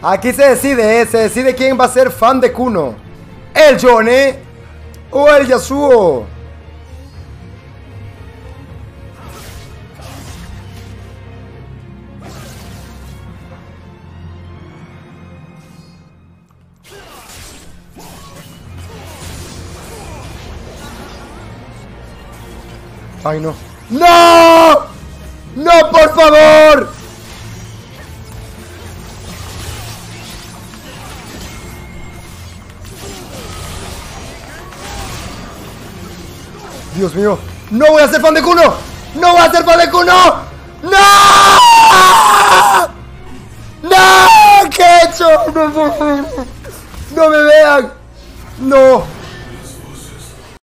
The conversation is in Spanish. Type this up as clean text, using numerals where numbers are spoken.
Aquí se decide quién va a ser fan de Kuno. El Yone o el Yasuo. Ay, no. ¡No! ¡No, por favor! Dios mío. ¡No voy a ser fan de Kuno! ¡No voy a ser fan de Kuno! ¡No! ¡No! ¿Qué he hecho? No me vean. No.